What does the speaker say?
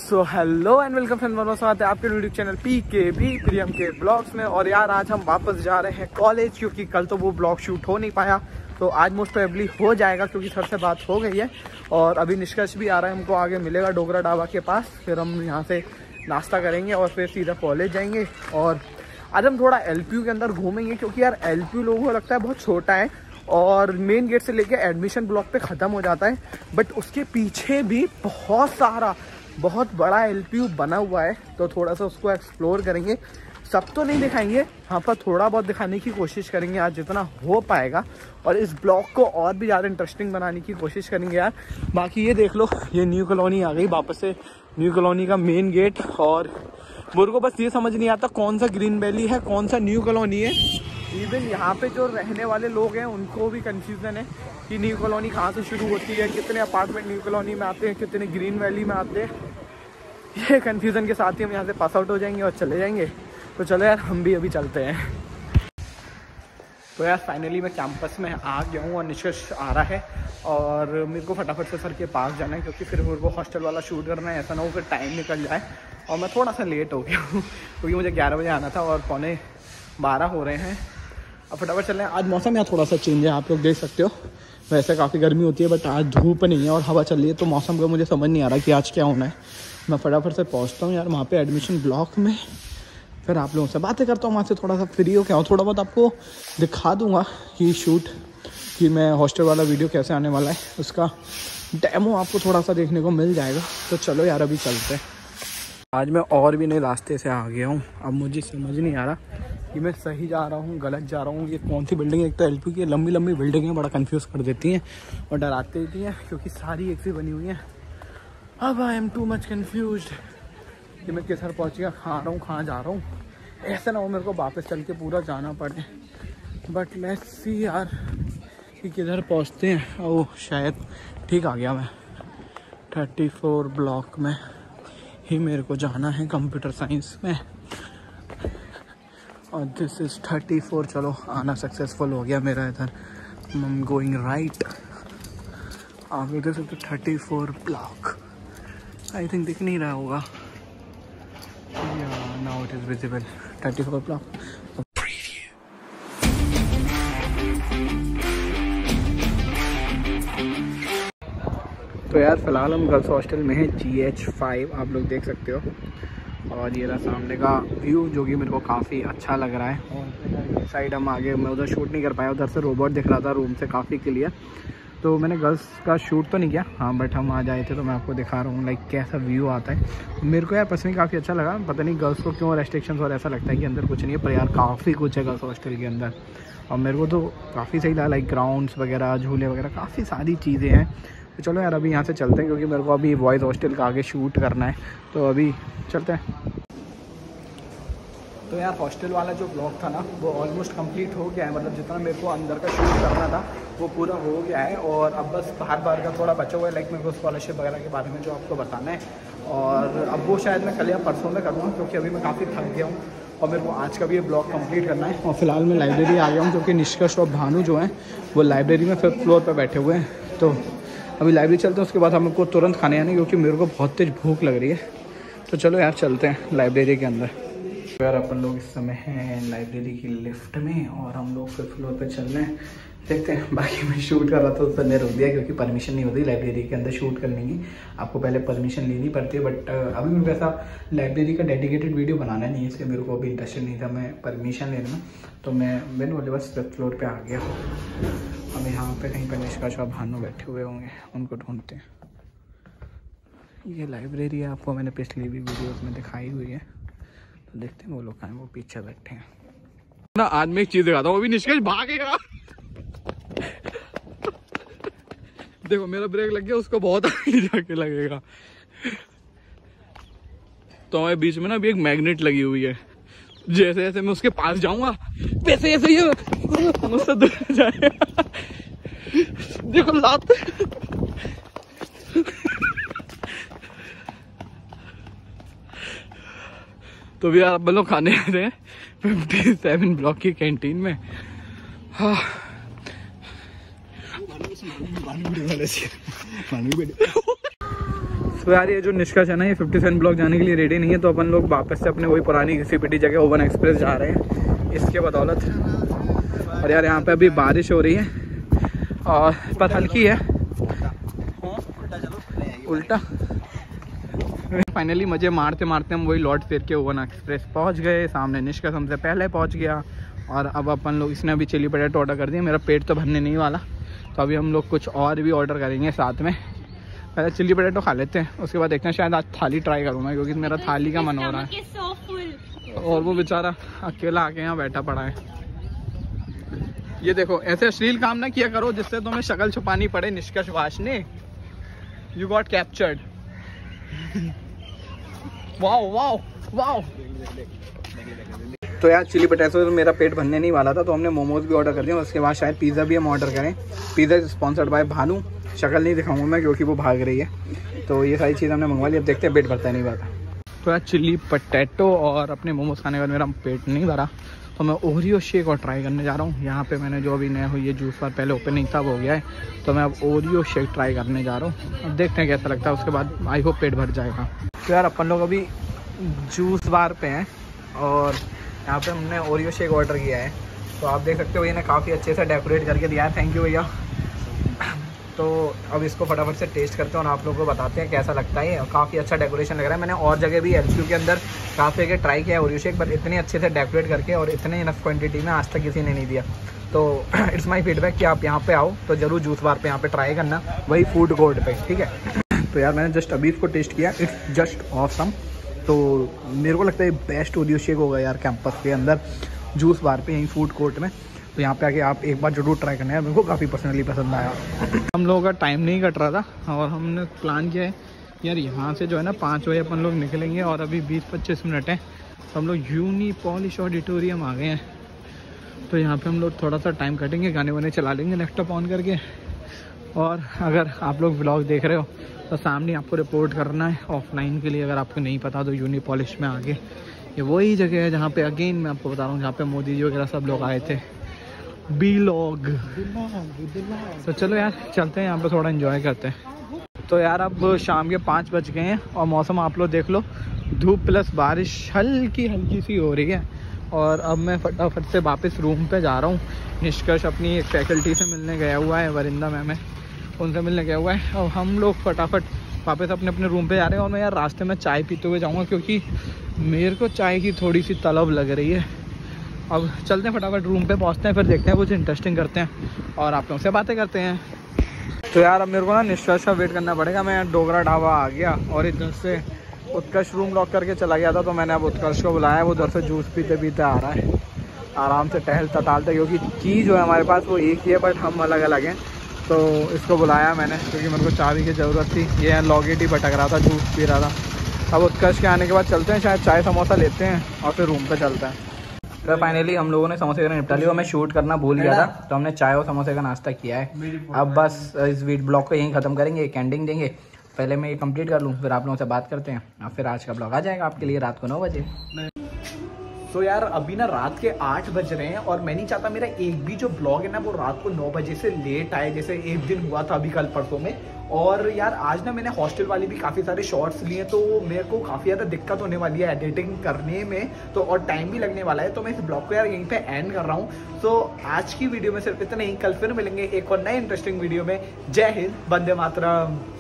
So hello and welcome friends, स्वागत है आपके यूट्यूब चैनल पीकेबी प्रियम के ब्लॉग्स में। और यार आज हम वापस जा रहे हैं कॉलेज, क्योंकि कल तो वो ब्लॉग शूट हो नहीं पाया, तो आज मोस्ट प्रोबेबली हो जाएगा क्योंकि सर से बात हो गई है। और अभी निष्कर्ष भी आ रहा है, हमको आगे मिलेगा डोगरा ढाबा के पास। फिर हम यहाँ से नाश्ता करेंगे और फिर सीधा कॉलेज जाएंगे। और आज हम थोड़ा एलपीयू के अंदर घूमेंगे, क्योंकि यार एलपीयू लोगों को लगता है बहुत छोटा है और मेन गेट से लेके एडमिशन ब्लॉक पे ख़त्म हो जाता है, बट उसके पीछे भी बहुत बड़ा एलपीयू बना हुआ है। तो थोड़ा सा उसको एक्सप्लोर करेंगे। सब तो नहीं दिखाएंगे, यहाँ पर थोड़ा बहुत दिखाने की कोशिश करेंगे आज जितना हो पाएगा, और इस ब्लॉग को और भी ज़्यादा इंटरेस्टिंग बनाने की कोशिश करेंगे यार। बाकी ये देख लो, ये न्यू कॉलोनी आ गई वापस से, न्यू कॉलोनी का मेन गेट। और मेरे को बस ये समझ नहीं आता कौन सा ग्रीन वैली है, कौन सा न्यू कॉलोनी है। इवन यहाँ पे जो रहने वाले लोग हैं उनको भी कंफ्यूजन है कि न्यू कॉलोनी कहाँ से शुरू होती है, कितने अपार्टमेंट न्यू कॉलोनी में आते हैं, कितने ग्रीन वैली में आते हैं। ये कंफ्यूजन के साथ ही हम यहाँ से पास आउट हो जाएंगे और चले जाएंगे। तो चलो यार, हम भी अभी चलते हैं। तो यार फाइनली मैं कैंपस में आ गया हूँ और निष्कर्ष आ रहा है, और मेरे को फटाफट से सर के पास जाना है, क्योंकि फिर मेरे को हॉस्टल वाला शूट करना है। ऐसा ना हो फिर टाइम निकल जाए। और मैं थोड़ा सा लेट हो गया हूँ क्योंकि मुझे 11 बजे आना था और 11:15 हो रहे हैं। अब फटाफट चल रहे हैं। आज मौसम यहाँ थोड़ा सा चेंज है, आप लोग देख सकते हो। वैसे काफ़ी गर्मी होती है, बट आज धूप नहीं है और हवा चल रही है, तो मौसम का मुझे समझ नहीं आ रहा कि आज क्या होना है। मैं फटाफट से पहुँचता हूँ यार वहाँ पे एडमिशन ब्लॉक में, फिर आप लोगों से बातें करता हूँ। वहाँ से थोड़ा सा फ्री हो क्या, थोड़ा बहुत आपको दिखा दूँगा कि शूट कि मैं हॉस्टल वाला वीडियो कैसे आने वाला है, उसका डेमो आपको थोड़ा सा देखने को मिल जाएगा। तो चलो यार अभी चलते हैं। आज मैं और भी नए रास्ते से आ गया हूँ। अब मुझे समझ नहीं आ रहा कि मैं सही जा रहा हूँ गलत जा रहा हूँ। ये कौन सी बिल्डिंग है, एक तो एलपी की लंबी लंबी बिल्डिंगें बड़ा कंफ्यूज कर देती हैं और डराती देती हैं, क्योंकि सारी एक सी बनी हुई हैं। अब I am too much confused कि मैं किधर पहुँच गया, कहाँ रहा हूँ, कहाँ जा रहा हूँ। ऐसा ना हो मेरे को वापस चल के पूरा जाना पड़े। बट लेट्स सी यार कि किधर पहुँचते हैं। ओह शायद ठीक आ गया मैं, 34 ब्लॉक में ही मेरे को जाना है कंप्यूटर साइंस में। और दिस इज़ 34। चलो आना सक्सेसफुल हो गया मेरा इधर। I am going right. आप लोग देख सकते 34 ब्लॉक। आई थिंक दिख नहीं रहा होगा। Now it is visible 34 block. तो यार फिलहाल हम गर्ल्स हॉस्टल में हैं, GH5 आप लोग देख सकते हो। और ये रहा सामने का व्यू, जो कि मेरे को काफ़ी अच्छा लग रहा है। और साइड हम आगे, मैं उधर शूट नहीं कर पाया, उधर से रोबोट दिख रहा था रूम से काफ़ी क्लियर, तो मैंने गर्ल्स का शूट तो नहीं किया। हाँ बट हम आ जाए थे तो मैं आपको दिखा रहा हूँ लाइक कैसा व्यू आता है। मेरे को यार पर्सनली काफ़ी अच्छा लगा। पता नहीं गर्ल्स को क्यों रेस्ट्रिक्शंस और ऐसा लगता है कि अंदर कुछ नहीं है, पर यार काफ़ी कुछ है गर्ल्स हॉस्टल के अंदर। और मेरे को तो काफ़ी सही लगा, लाइक ग्राउंड्स वगैरह, झूले वगैरह, काफ़ी सारी चीज़ें हैं। तो चलो यार अभी यहाँ से चलते हैं, क्योंकि मेरे को अभी बॉयज़ हॉस्टल का आगे शूट करना है, तो अभी चलते हैं। तो यार हॉस्टल वाला जो ब्लॉग था ना, वो ऑलमोस्ट कंप्लीट हो गया है। मतलब जितना मेरे को अंदर का शूट करना था वो पूरा हो गया है, और अब बस बाहर का थोड़ा बचा हुआ है, लाइक मेरे को स्कॉलरशिप वगैरह के बारे में जो आपको बताना है। और अब वो शायद मैं कल या परसों में करूँगा, क्योंकि अभी मैं काफ़ी थक गया हूँ और मेरे को आज का भी ये ब्लॉग कंप्लीट करना है। और फिलहाल मैं लाइब्रेरी आ गया हूँ, क्योंकि निष्कर्ष और भानु जो हैं वो लाइब्रेरी में 5th फ्लोर पर बैठे हुए हैं। तो अभी लाइब्रेरी चलते हैं, उसके बाद हमको तुरंत खाने आने, क्योंकि मेरे को बहुत तेज भूख लग रही है। तो चलो यार चलते हैं लाइब्रेरी के अंदर। यार अपन लोग इस समय हैं लाइब्रेरी की लिफ्ट में, और हम लोग 5th फ्लोर पे चल रहे हैं। देखते हैं। बाकी मैं शूट कर रहा था, उसने रोक दिया, क्योंकि परमिशन नहीं होती लाइब्रेरी के अंदर शूट करने की। आपको पहले परमिशन लेनी पड़ती है। बट अभी मेरे को ऐसा लाइब्रेरी का डेडिकेटेड वीडियो बनाना नहीं है, इसलिए मेरे को अभी इंटरेस्टेड नहीं था मैं परमिशन लेना। तो मैंने बोले बस 5th फ्लोर पर आ गया। अब यहाँ पर कहीं पर निष्कर्ष और भानु बैठे हुए होंगे, उनको ढूंढते हैं। ये लाइब्रेरी है, आपको मैंने पिछली भी वीडियोज़ में दिखाई हुई है। तो देखते हैं वो लोग कहाँ हैं, वो पीछे बैठे हैं ना। आज मैं एक चीज दिखाता हूँ, अभी निष्कर्ष भागेगा। देखो मेरा ब्रेक लग गया, उसको बहुत आगे जाके लगेगा। तो हमारे बीच में ना अभी एक मैग्नेट लगी हुई है, जैसे जैसे मैं उसके पास जाऊंगा वैसे ऐसे ये मुझसे दूर जाएगा। देखो लात। तो भी आप लोग खाने आ रहे हैं 57 ब्लॉक की कैंटीन में। हाँ तो यार ये जो निष्कर्ष है ना, ये 57 ब्लॉक जाने के लिए रेडी नहीं है, तो अपन लोग वापस से अपने वही पुरानी घिसी-पिटी जगह ओवन एक्सप्रेस जा रहे हैं इसके बदौलत। और यार यहाँ पे अभी बारिश हो रही है और पर हल्की है, उल्टा। फाइनली मज़े मारते मारते हम वही लौट फिर के ओवन एक्सप्रेस पहुँच गए। सामने निष्कर्ष हमसे पहले पहुँच गया और अब अपन लोग, इसने अभी चिली पटेटो ऑर्डर कर दिया। मेरा पेट तो भरने नहीं वाला, तो अभी हम लोग कुछ और भी ऑर्डर करेंगे साथ में। पहले चिली पटेटो खा लेते हैं, उसके बाद देखते हैं, शायद आज थाली ट्राई करूँगा क्योंकि मेरा थाली का मन हो रहा है। और वो बेचारा अकेला आके यहाँ बैठा पड़ा है। ये देखो, ऐसे अश्लील काम ना किया करो जिससे तुम्हें शक्ल छुपानी पड़े। निष्कर्ष वाशने, you got captured. Wow wow wow. तो यार चिली पटेटो तो मेरा पेट भरने नहीं वाला था, तो हमने मोमोज भी ऑर्डर कर दिए। उसके बाद शायद पिज़्ज़ा भी हम ऑर्डर करें। पिज़्ज़ा स्पॉन्सर्ड बाय भानु, शक्ल नहीं दिखाऊंगा मैं क्योंकि वो भाग रही है। तो ये सारी चीज़ हमने मंगवा ली, अब देखते हैं पेट भरता है नहीं भरता। तो यार चिली पटेटो और अपने मोमोज खाने के बाद मेरा पेट नहीं भरा, तो मैं ओरियो शेक और ट्राई करने जा रहा हूँ। यहाँ पे मैंने जो अभी नया हुई है जूस बार, पहले ओपनिंग था वो हो गया है, तो मैं अब ओरियो शेक ट्राई करने जा रहा हूँ। अब देखते हैं कैसा लगता है, उसके बाद आई होप पेट भर जाएगा। तो यार अपन लोग अभी जूस बार पे हैं और यहाँ पे हमने ओरियो शेक ऑर्डर किया है। तो आप देख सकते हो ये ने काफ़ी अच्छे से डेकोरेट करके दिया है, थैंक यू भैया। तो अब इसको फटाफट से टेस्ट करते हैं और आप लोगों को बताते हैं कैसा लगता है। काफ़ी अच्छा डेकोरेशन लग रहा है। मैंने और जगह भी LQ के अंदर काफ़ी जगह ट्राई किया है ओरियो शेक, बट इतने अच्छे से डेकोरेट करके और इतने इनफ क्वांटिटी में आज तक किसी ने नहीं दिया। तो इट्स माई फीडबैक कि आप यहाँ पे आओ तो ज़रूर जूस बार पे यहाँ पे ट्राई करना, वही फूड कोर्ट पे, ठीक है। तो यार मैंने जस्ट अभी इसको टेस्ट किया, इट्स जस्ट ऑसम। तो मेरे को लगता है बेस्ट ओरियो शेक होगा यार कैंपस के अंदर जूस बार पे, यहीं फूड कोर्ट में। तो यहाँ पे आके आप एक बार जरूर ट्राई करना है, मेरे को काफ़ी पर्सनली पसंद आया। हम लोगों का टाइम नहीं कट रहा था और हमने प्लान किया है यार यहाँ से जो है ना 5 बजे अपन लोग निकलेंगे और अभी 20-25 मिनट हैं, तो हम लोग यूनी पॉलिश ऑडिटोरियम आ गए हैं। तो यहाँ पे हम लोग थोड़ा सा टाइम कटेंगे, गाने वाने चला लेंगे लैपटॉप ऑन करके। और अगर आप लोग व्लॉग देख रहे हो तो सामने आपको रिपोर्ट करना है ऑफलाइन के लिए। अगर आपको नहीं पता तो यूनी पॉलिश में आगे ये वही जगह है जहाँ पे अगेन मैं आपको बता रहा हूँ जहाँ पे मोदी जी वगैरह सब लोग आए थे। बीलॉग। तो चलो यार चलते हैं, यहाँ पे थोड़ा एंजॉय करते हैं। तो यार अब शाम के 5 बज गए हैं और मौसम आप लोग देख लो, धूप प्लस बारिश हल्की हल्की सी हो रही है। और अब मैं फटाफट से वापस रूम पे जा रहा हूँ। निष्कर्ष अपनी एक फैकल्टी से मिलने गया हुआ है, वरिंदा मैम है, उनसे मिलने गया हुआ है। और हम लोग फटाफट वापस अपने अपने रूम पे जा रहे हैं। और मैं यार रास्ते में चाय पीते हुए जाऊँगा क्योंकि मेरे को चाय की थोड़ी सी तलब लग रही है। अब चलते हैं फटाफट रूम पे पहुँचते हैं, फिर देखते हैं कुछ इंटरेस्टिंग करते हैं और आप लोगों से बातें करते हैं। तो यार अब मेरे को ना निष्कर्ष का वेट करना पड़ेगा। मैं डोगरा ढाबा आ गया और इधर से उत्कर्ष रूम लॉक करके चला गया था, तो मैंने अब उत्कर्ष को बुलाया। वो उधर से जूस पीते पीते आ रहा है, आराम से टहलता टहलता, क्योंकि की जो है हमारे पास वो एक ही है बट हम अलग अलग हैं। तो इसको बुलाया मैंने क्योंकि मेरे को चाबी की ज़रूरत थी। ये लॉकेट ही भटक रहा था, जूस पी रहा था। अब उत्कर्ष के आने के बाद चलते हैं, शायद चाय समोसा लेते हैं और फिर रूम पे चलते हैं। तो फाइनली हम लोगों ने समोसे का निपटा लिया। मैं शूट करना भूल गया था, तो हमने चाय और समोसे का नाश्ता किया है। अब बस इस ब्लॉग को यहीं ख़त्म करेंगे, एक एंडिंग देंगे। पहले मैं ये कंप्लीट कर लूँ, फिर आप लोगों से बात करते हैं और फिर आज का ब्लॉग आ जाएगा आपके लिए रात को 9 बजे। तो यार अभी ना रात के 8 बज रहे हैं और मैं नहीं चाहता मेरा एक भी जो ब्लॉग है ना वो रात को 9 बजे से लेट आए, जैसे एक दिन हुआ था अभी कल परसों में। और यार आज ना मैंने हॉस्टल वाली भी काफ़ी सारे शॉर्ट्स लिए, तो मेरे को काफ़ी ज़्यादा दिक्कत होने वाली है एडिटिंग करने में, तो और टाइम भी लगने वाला है। तो मैं इस ब्लॉग को यार यहीं पे एंड कर रहा हूँ। तो आज की वीडियो में सिर्फ इतना ही, कल फिर मिलेंगे एक और नए इंटरेस्टिंग वीडियो में। जय हिंद, वंदे मातरम।